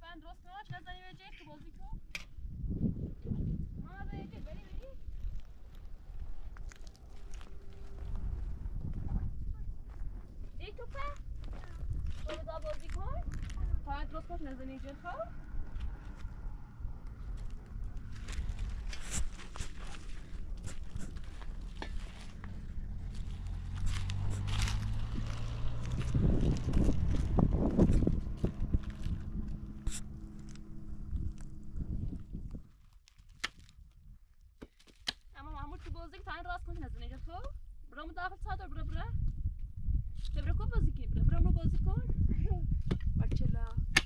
من درست کنم چقدر زنی به جیب تو بازی کن ما به جیب بری ای توپه تو بذار بازی کن تا درست کن نزنی جیب خب راست کن نزنی جیب خب برام داخل ساعت برا تبرا کو بازی کی برام رو بازی کن بچلا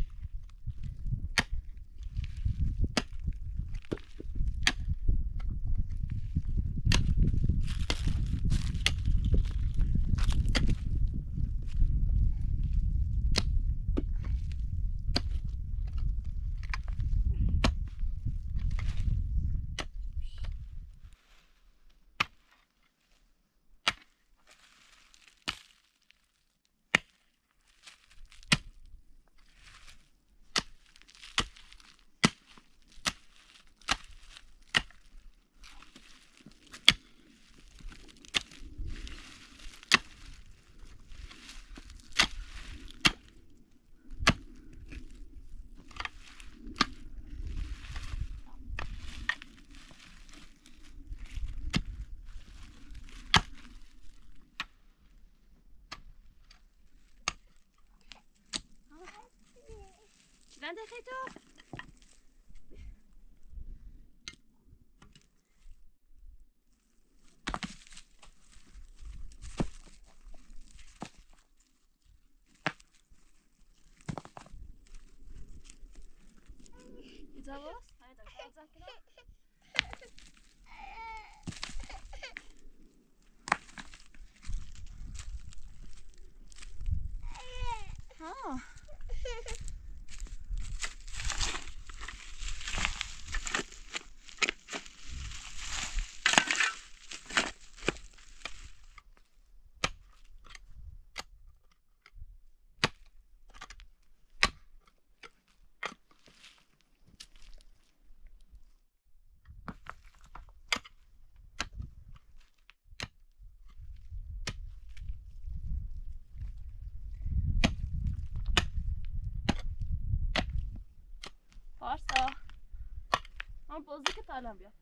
Vende Rito? Is that was? Hayır, da Ha. Varsa. Ama bozdu ki tanem ya.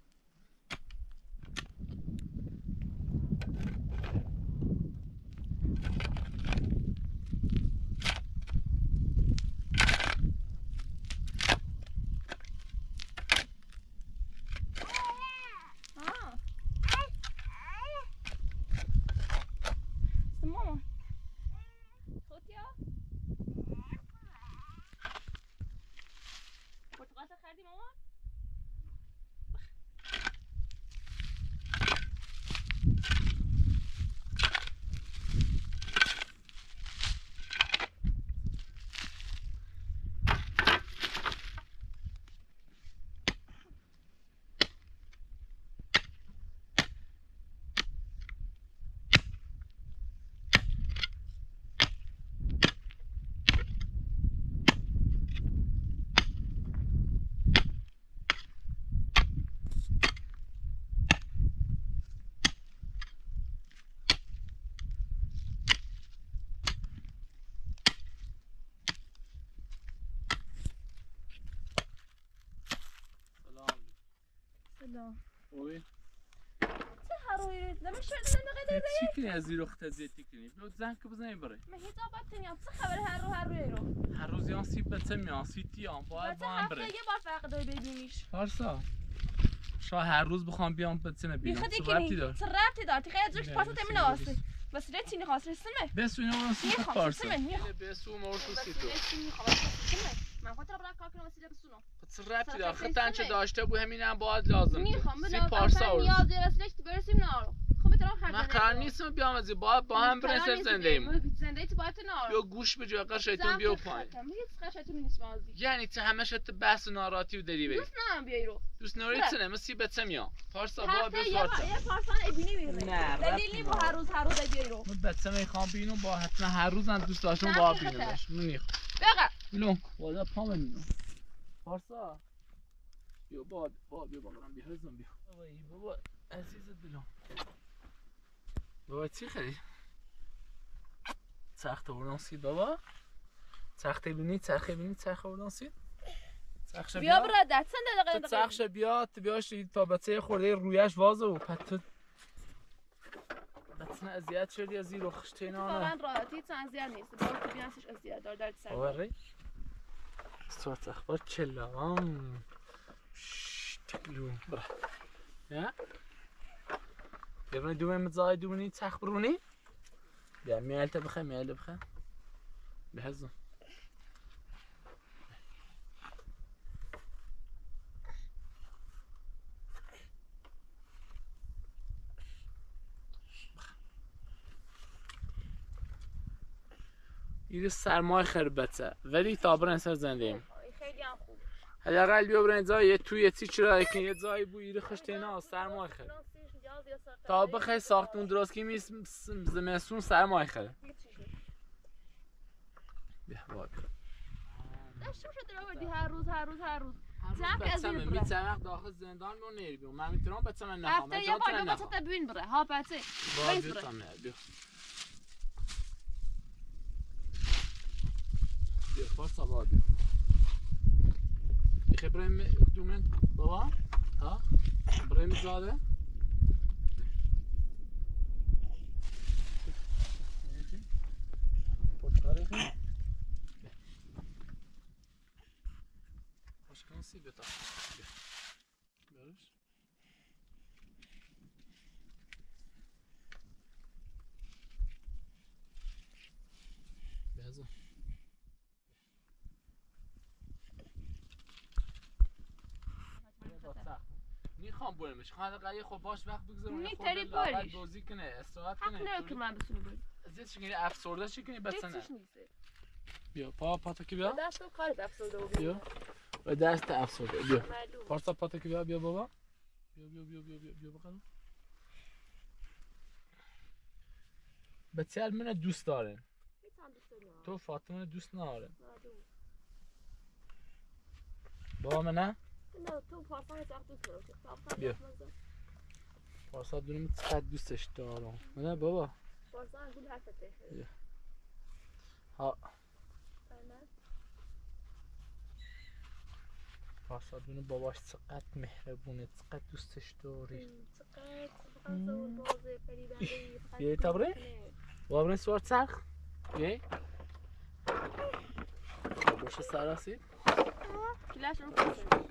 سلام. اوی. چه هروی؟ نمیشه نمیشه چی کنی از زیر اخت زیتی کنی؟ بیاد زن که بزنی بره. من هیچ آباد کنیم. چه خبر هروی رو؟ هر روز یان سیب بچه میان سیتیان باید با هم بره. هفته یه بار فقط داری ببینیش. پارسا. شاید هر روز بخوام بیام بچه نبینم. چه ربطی دار؟ چه ربطی دار؟ تیکه از روش پاسو تمین آسه. بس رتی نخواست رسمه. بس اینو واسه پارسا. بس اون مرسو سیتو. من خاطر برای کار کنم وسیله بسونم. چه ربطی دار؟ خطن چه داشته بود همینم باید لازم. میخوام سی پارسا. نیاز وسیله برسیم نارو. خب درام خرج. من قرار نیستم بیام از با هم بریم سر زنده ایم. زنده ای باید نه. یا گوش به جای شیطان بیا پایین. هیچ شیطانی نیست بازی. یعنی تو همش ات بحث ناراحتی و داری بری. دوست ندارم بیای رو. دوست نداری چه مصیبت میام. پارسا با به یه پارسان ابینی میره. نه دلیلی با هر روز بیای رو. من بچه میخوام بینو با حتما هر روز من دوست داشتم با بینمش. من میخوام. بگا. لون خدا پا منو. پارسا بیا بیا برام بیا هزم بیا. بابا عزیز دلم. بابا چی خری؟ سخت بردن سید بابا. سخت بینی سخت بردن سید. بیا برادر چند دقیقه سخش بیاد بیاش تا بچه خورده رویش وازه و پتو بچه اذیت شدی از زیر خشتینانه واقعا راحتی چند اذیت نیست باز تو بیانسش اذیت دار درد سر آره صورت اخبار چلوان تکلون برا یا ببینی دومه مزای دومنی تخ برونی بیا میالته بخه بهزم این سرمای خربته ولی تا برن سر زنده ایم خیلی هم خوب حداقل بیا برن جای توی چی چرا که یه جایی بو ایره خشتینا سرمای خر تا بخیر ساختمون درست کی میس زمستون سرمای خره بیا بابا داشتم شده رو بردی هر روز بچه‌مه میتونم داخل زندان میون نمیرم من میتونم بچه‌مه نخوام هفته یه بار بچه تا ببین بره ها بچه بیا پارسا بابا بیا خبرم دومن بابا ها بریم زاده پشتاره خوشکنسی بتا برش بیازم میخوام برمش خواهد قیه خب باش وقت بگذارم یه خورده لعبت بازی کنه استراحت کنه حق نره که من بسونی بریم ازت چی کنی افسرده چی کنی بسنه چیش نیسته بیا پاتا که بیا دست و کارت افسرده و بیا و دست افسرده بیا پارسا پاتا که بیا بابا بیا بخواه بچه منو دوست داره تو فاطمه دوست نداره بابا منه نه تو پارسا هیچ وقت دوست نداره بیا پارسا دونم چقدر دوستش دارم نه بابا پارسا انگول حرفته بیا ها پارسا دونه باباش چقدر مهربونه چقدر دوستش داری چقدر بازه فریبنده بیایی تا بریم بابا بریم سوار چرخ بیایی باشه سراسید کلاش رو کنه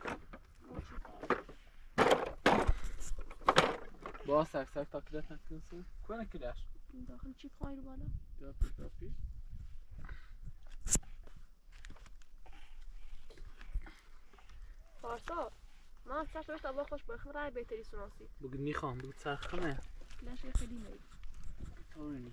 با سک تا کلاش نکنسی کنه کلاش داخل چی خواهی رو بالا دافی پارسا من سرش بهش دابا خوش برخم رای بهتری سناسی بگو میخوام بگو چرخمه کلاش خیلی میری طورینی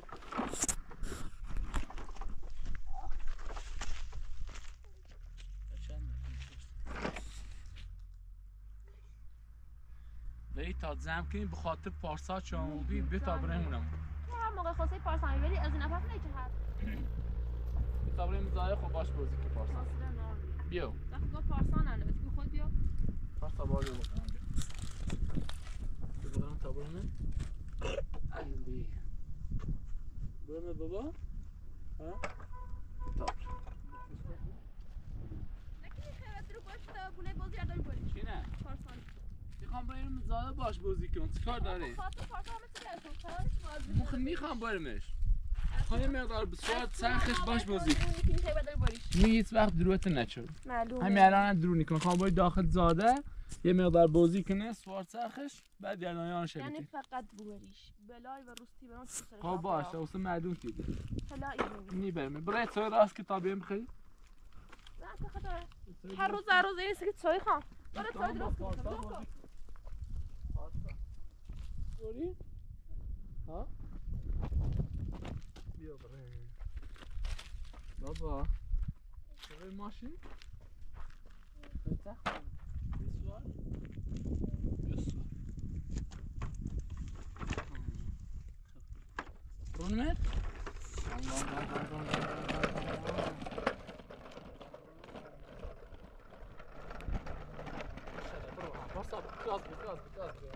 ولی تا زم کنی بخاطر پارسا چاموبی بتا برمونم تو هر موقع خواستی پارسا میبری از این نفس نیچه هست بتا بریم زایه خب باش بازی که پارسا بیو وقتی گفت پارسا ننویس بی خود بیا پارسا بازی بکنم بیا بگرم تا برمه علی برمه بابا ها تا نکنی خیلی رو باش تا بونه بازی یاداری بری چی نه؟ پارسا میخوام بریم زایه باش بازی کنم چی کار داری؟ خاطر پارسا همه چی کرد میخوام بریمش خواهی مقدار بسیار سرخش باش بازی می هیچ وقت دروت نچود همین الان درو نیکن خواهم باید داخل زاده یه مقدار بازی کنه سوار سرخش بعد گردانیان شبیتی یعنی فقط بوریش بلای و رستی برام چی سرش خب باشه اوسه معلوم کیده بلایی میبرمه برای چای راست کتابیم بخیری؟ نه خطره هر روز این سکت چای خواهم برای چای درست کنم دوری؟ ها بیا بره بابا برای ماشین بسوار بسوار برونمت Passa, casca.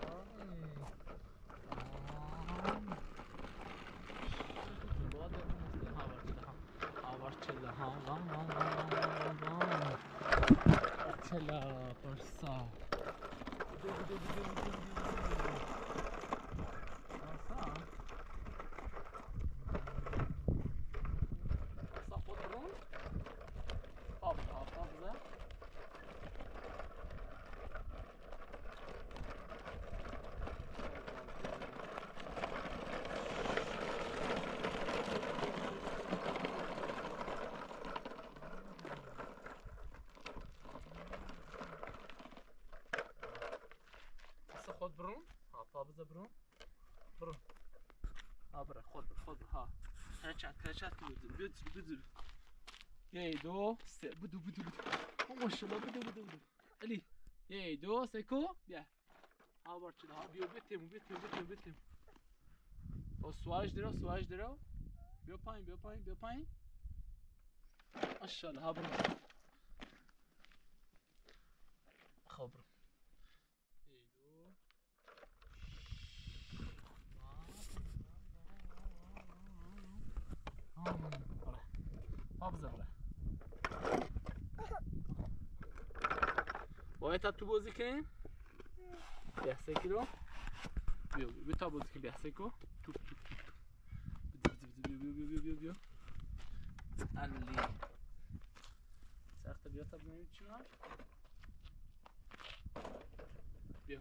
خود برون ها پابزه برون ها بره خود ها کرچت که بدر یه دو سه بدو ماشالله بدو علی یه دو سه کو بیا ها برچه ها بیا بتیم او سواج درو بیا پایین ماشالله ها برون خب حافظه بره باید تو بازی کنیم 10 کیلو بیا تا بازی کنیم 10 کیلو توپ بیا علی سخت بیا تا ببینیم چی میاد بیا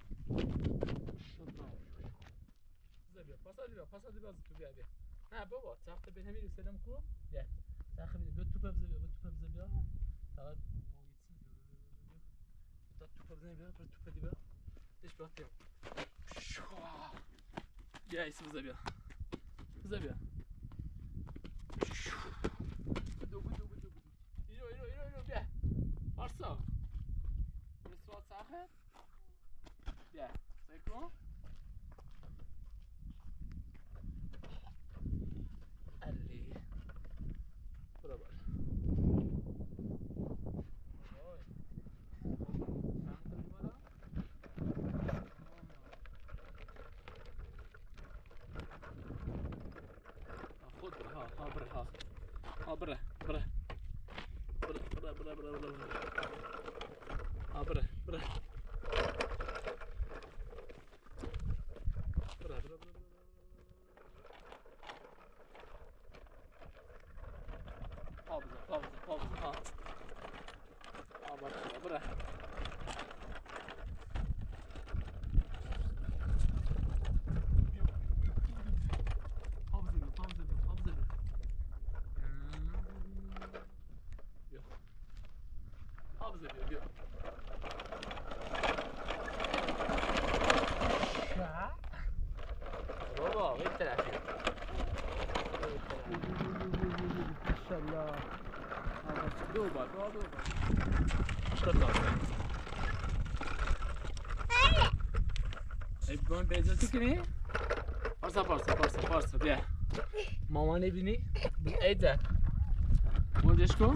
بیا پاسا دی باز تو بیا نه بابا سخت به همین سلام کو بیا سخت بیا توپ بزن فقط تا توپ بزن بیا توپ دی بیا دیش باختیم بیا ایسی بزن بیا بدو اینو بیا پارسا یه سوال سخت بیا سیکو علی برابر خود بره بابا این طرفی ماشاءالله دو بار ای بگون بیزتی کنی؟ پارسا بیا مامان بینی؟ ایده بردش کن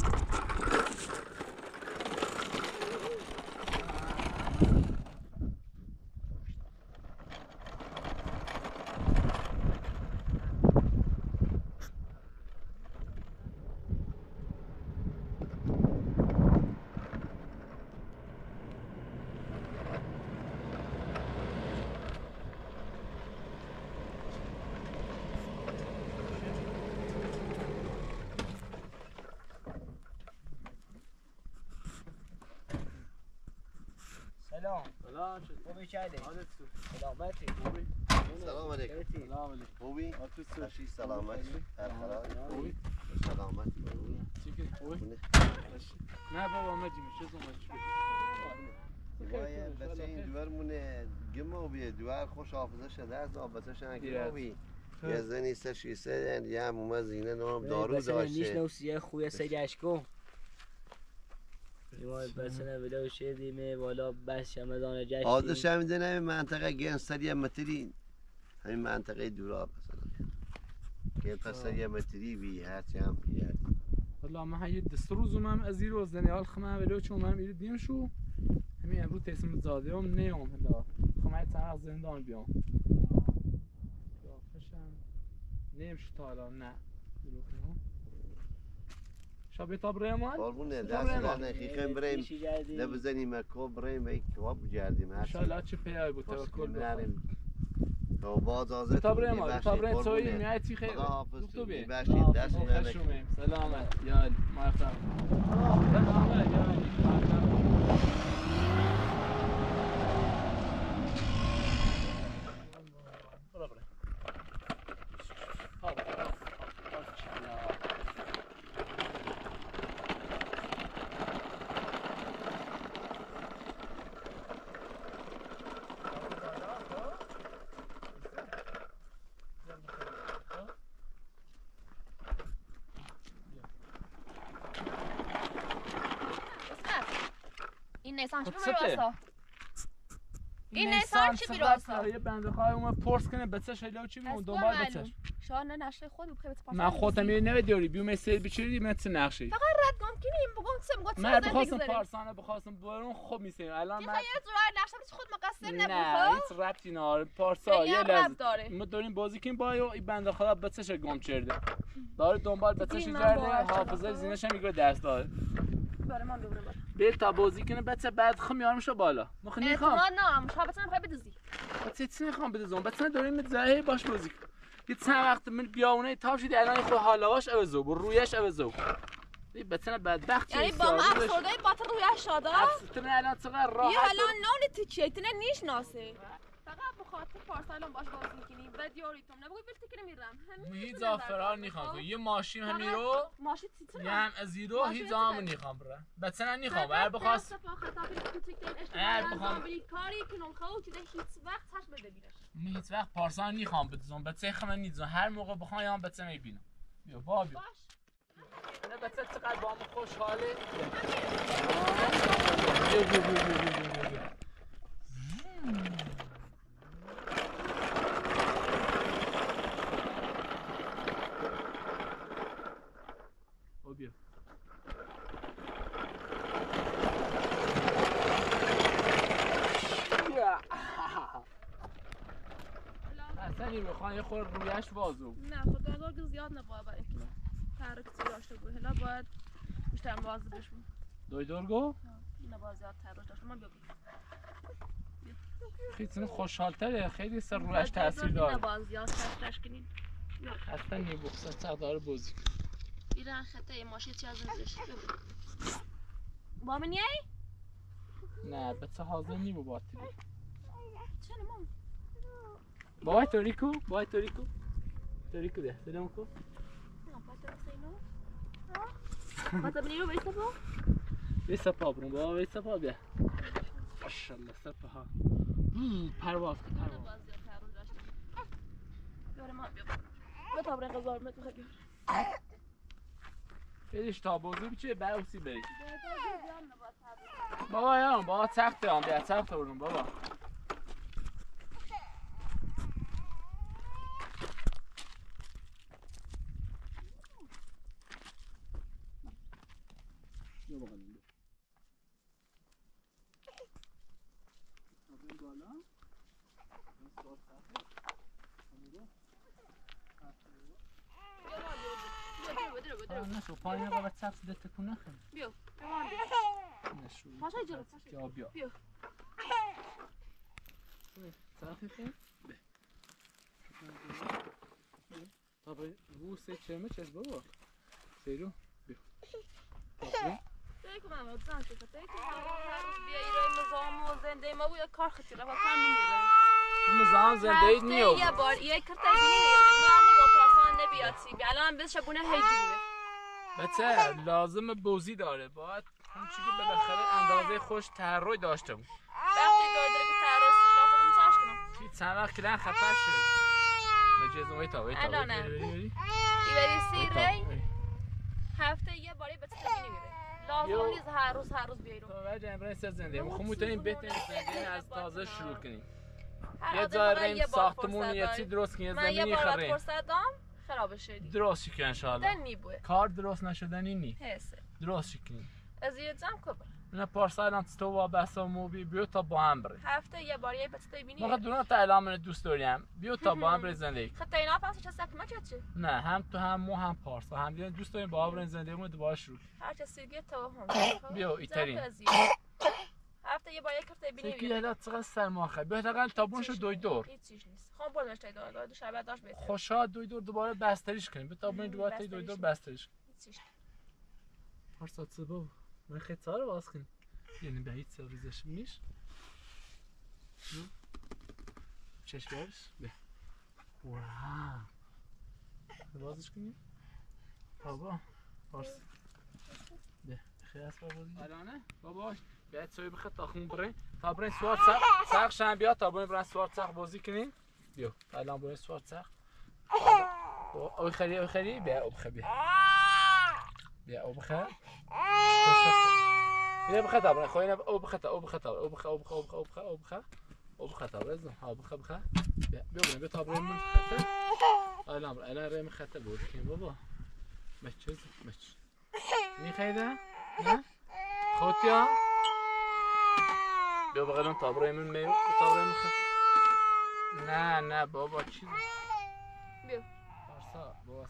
سلام خوبی چایده؟ سلامتی سلام علیکم خوبی؟ خوشی سلامتی خوبی؟ سلامتی نه بابا مجیمه چه زمانی بچه این دوار مونه گمه و بیه دوار خوش حافظه شده از آبسه شنگی خوبی یه زنی سه شیسه یه همومه زینه نام دارو بسنه داشته نیشنو سیه خویه سگشکو بسنه ولو شدیمه والا بس شمدان جشتی آدش هم میدنه منطقه گنستر یه متری همین منطقه دورا مثلا که پس یه متری بی هرچی هم بیاد والله ما هي دستروزم هم از روز دنی حال خما ولو چون من میرد دیم شو همین امروز تسم زاده هم نیام هلا خما تا زندان بیام یا فشم نمیشه تا الان نه شب تا بريمان قربونه دست نه خیخم بریم نبزنیم کو بریم به کواب جردیم ان شاء الله چه پیای بود توکل نریم تو باز آزاد تا بريمان تا بريمان توی میاتی خیر تو بی باشید دست نه سلامت یا علی ما سلامت یا علی این نیسان چی براسا؟ این نیسان چی براسا؟ یه بنده خواهی اومد پرس کنه بچه‌ش هیلا چی بیمون دنبال بچه‌ش شان نشته خود بخیر بتپاس من خودم یه نمیدیاری بیوم استیل بچری مثل نقشه فقط رد گم کنیم بگم سه میگم من بخواستم پارسانه بخواستم برون خوب میسیم الان من خیلی زورا نقشه بچه خود مقصر نه نبود هیچ ربطی نداره پارسا یه لحظه ما داریم بازی کنیم با این بنده خدا بچه‌ش گم کرده داره دنبال بچه‌ش گرده حافظه زینش هم میگه دست داره من دوباره بیل تا بازی کنه بچه بعد خم میارمشو بالا مخ نمیخوام نه مشابهت نمیخوای بدوزی بچه چی نمیخوام بدوزم بچه داریم زهی باش بازی کن یه چند وقت من بیاونه تاب شدی الان خود حالاش اوزو بر رویش اوزو این بچه بدبخت یعنی با ما افسرده‌ای باطل رویش شده افسردن الان چقدر راحت یه الان نون تیچه تنه نیش ناسه فقط بخاطر پارسالم باش بازی میکنی و دیاریتم نبگوی بلتی کنه میرم هیچ زافران نیخوام یه ماشین همی رو ماشین چیتونه یه هم از زیرو هیچ زامن نیخوام برم بچه نمیخوام اگر بخواست بخوام کاری کنم خواهو که هیچ وقت هش بده بیرش من هیچ وقت پارسال نیخوام بدزم بچه خمه نیزم هر موقع بخوام یا بچه میبینم بیا با بیا نه بچه چقدر با هم خوشحاله بیا اصلا این بخواه یه خور رویش بازو نه خدا که زیاد نباید برای اینکه تحرک چی داشته بود هلا باید بیشتر مواظب بشم دوی دورگو؟ نباید زیاد تحرک داشته من بگو خیلی خوشحالتره خیلی سر رویش تاثیر داره نباید زیاد تحرک کنید اصلا نیبخصه چقدر بازی کن ایران خطه ماشین چی از ازش با من یای؟ نه بچه حاضر نیبو باتی بی چنه مام؟ بای توریکو؟ بای توریکو؟ توریکو ده سلام کو؟ نه پاتر سینو؟ پاتر بنیرو بیسته پا؟ بیسته پا برون بابا بیسته پا بیا ماشالله سپه ها پرواز کن پرواز بیاره ما بیا بتا برای قضار مت میخواد بیار بیدیش تا بازی بیچه برسی بری بابا یارم بابا تخت هم بیا تخت برون بابا بیا بقیدیم بیا این بالا این سوار تخت نشو پایین رو باید سبز دته کنه خیلی بیو نشو پاشا جلو بیا بیا بیو سرخی خیلی طبعا بو سه چرمه چیز بابا سیرو بیو دیگه من وقت زنگ شده دیگه بیا ایران نظام و زنده ما بود کار خطیره و کار نمیره نظام زنده اید نیو یه بار یه کرتا بینی من نگاه پارسان نبیاتی الان بس شبونه هیجی بچه لازم بوزی داره باید اون چیزی که بالاخره اندازه خوش تحرک داشته بود. وقتی داره که تحرک سوش خودم ساش کنم. چند وقت کلن خفه شد. مجازم ویتا الانم. ایوری سیری هفته یه باری به تبینی میره لازم نیست هر روز بیایی رو تو وجه امرای سر زنده ما خب میتونیم بهترین زندگی از تازه شروع کنیم هر یه آدم جای فقط ریم یه بار ساختمون فرصت یه داره. چی درست کنیم من یه زمینی بار خریم فرصت دام خراب شدی درست شکن انشالله دنی بوه کار درست نشدنی نی حسه درست شکنیم از یه جمع کبر نه پارسال تو و بسا موبی بیو تا با هم بریم هفته یه بار یه پس بینی ما دوران تا اعلام من دوست داریم بیو تا با هم بریم زندگی خطه اینا پس چه سکمه چه نه هم تو هم مو هم پارسا هم دیگه دوست داریم با هم بریم زندگی مون دوباره شروع هر چه سیگه تو هم بیا ایترین هفته یه بار یه کرته بینی فکر یاد چقدر سرما خواهد بهتر تابونشو دوی دور هیچ چیز نیست خب برو نشته دو شب داشت بهتر خوشا دوی دور دوباره بستریش کنیم به تابون دوباره تا دوی دور بستریش هیچ پارسا چه با من خیلی رو باز کنیم یعنی به هیچ سرویزش میش چشمش به واو بازش کنیم بابا پارس به خیلی از بابا الانه بابا بیاید سوی بخواد تا خون برین تا برین سوار سخ شن بیاد تا برین سوار سخ بازی کنیم بیا الان برین سوار سخ او خری بیا او بخ بیا او بخ بیا بخ تا برین خوینه او بخ بیا تا برین من خطه الان ریم خطه بازی کنیم بابا مچ میخیده نه خوتیا بیا بغلون تابره من میو تابره من نه بابا چی بیا پارسا بابا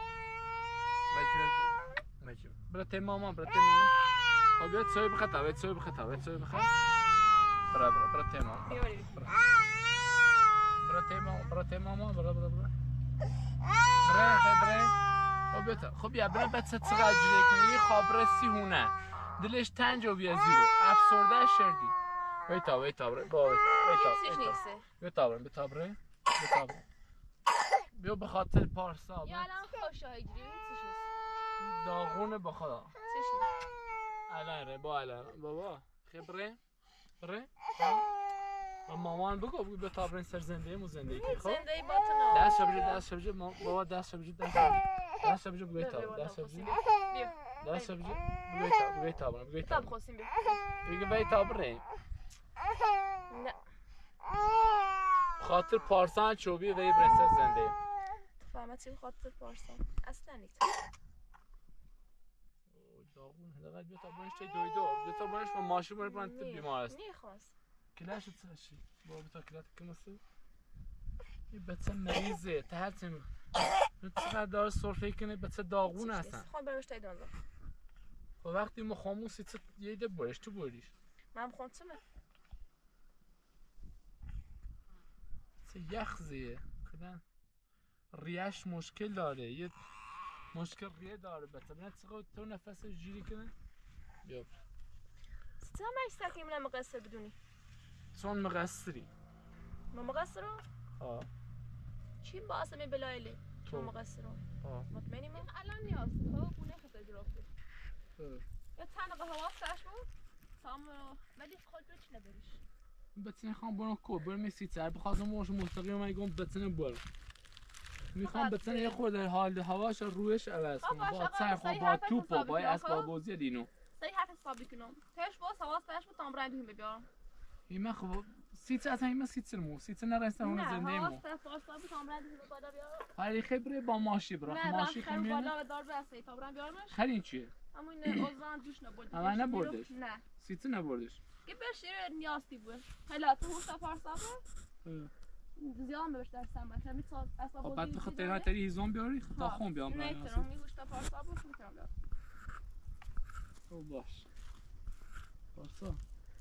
مجم برای ماما خب بیاد سوی بخط برای ماما خب یا برای بچه چقدر جوری کنی یه خواب رسی هونه دلش تنج و بیا زیرو افسرده شردی ویتا برای بیا به خاطر پارسا یا الان خوش هایجوری هیچ نیست داغونه با خدا چیش نیست الان بابا خبره و مامان بگو به تابرین سر زندگی زندگی خب زندگی با تو نه دست شبجه بابا دست شبجه بگوی تاب خوستیم بیا بگوی تابرین نه خاطر پارسان چوبی وی برین سر زندگی فهمت چی خاطر پارسان اصلا نیست داغون حداقل بیا تا برنش دوی دور بیا تا برنش با ماشین برن بیمار است نیخواست کلاش چشی بابا تا کلاش کنسه این بچه مریضه تهرتم چقدر داره سرفه کنه بچه داغون هستن خب برمش تایی دانده خب وقتی ما خاموسی چه یه ده بریش تو بریش من خونتمه چه یخزیه کدن ریش مشکل داره یه مشکل ریه داره بچه بنا چقدر تو نفسش جیری کنه بیا چطور من ایستا که ایمونه مقصر بدونی؟ چون مقصری ما مقصر رو؟ آه چی با اسمی بلایلی؟ تو مقصر رو؟ آه مطمئنی ما؟ الان نیاز خب گونه خطا جرافته یا چند دقیقه هوا سرش بود ولی خود رو چی نبریش بچه نخوام برم کو برم یه سیتر بخواستم موش مستقیم من گم بچه برم میخوام بچه یه خورده حال هواش رویش عوض کنم با چرخ و با توپ و با اسباب بازی دینو صحیح حرف حسابی کنم تاش باز هوا سرش بود تام برای بهم بیارم اینا خب سیتر اصلا اینا سیتر نرسته اون زنده مو نه هوا سرش بود تام برای بهم بالا بیارم خیلی خبره با ماشی برم ماشی خیلی بالا دار برسه تا برام بیارمش خرین چیه همون عذران جوش نبرد اما نبردش نه سیتر نبردش که بشیر نیازی بود حالا تو هوش پارسا بود زیاد بهش درسم مثلا میتونم اصلا خب بعد بخاطر اینا تری هیزم بیاری تا خون بیام برای میتونم میگوش تا پارسا بود میتونم بیارم تو باش پارسا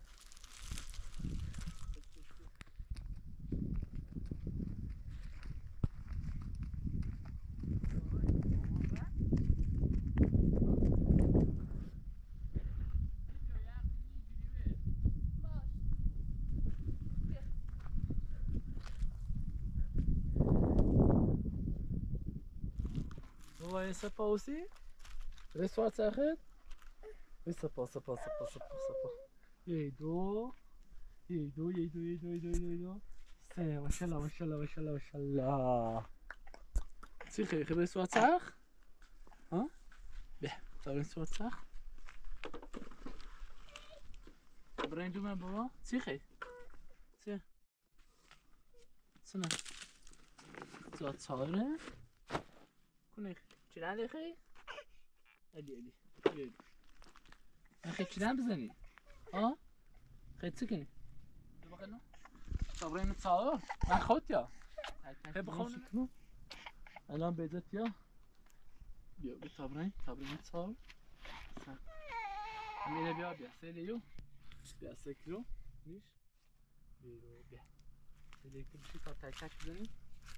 Vai essa pausa? Vê só a serra. Vê essa pausa. E aí, do. ماشاءالله ماشاءالله ماشاءالله ماشاءالله. سيخي خبر سوات ساخ؟ ها؟ به تابرين سوات ساخ؟ برين دوما بابا؟ سيخي سيخ سنة سوات صايرة كونيخ چلان اخي؟ ادي اخي چلان بزني؟ ها؟ خي تسكني دو بخلنا؟ تابرين تصاور؟ من خود يا؟ خي بخون الان بيزت يا؟ بیا به تابرین تصاور امینه بیا 3 لیو بیا 3 کیلو نیش بیا 3 لیو بشی تا تک تک بزنی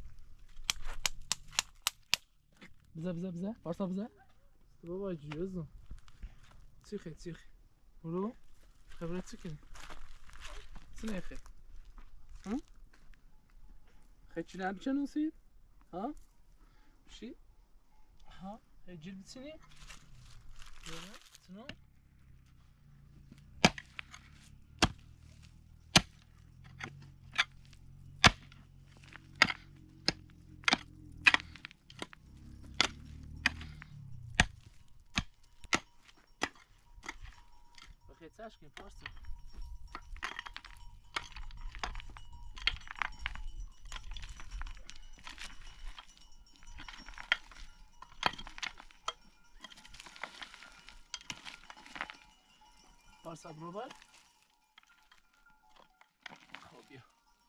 بزه پارسا بزه بابا جیوزم تیخی برو خبرت چی سنه خی ها خی چی نبی چه نوسید ها بشی ها هجيل بتسني يلا سنو بخيت ساشكين فارسي پارسا برو بر خب بیا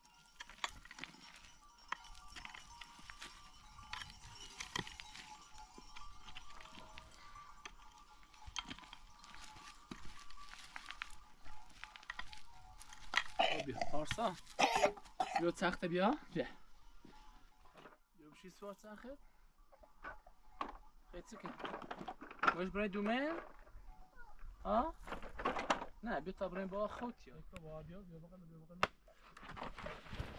خب بیا پارسا بیا تخت بیا بشی سوار تخت خیلی سکن باش برای دومن ها نه بیا تا بریم با خود یا بیا بغل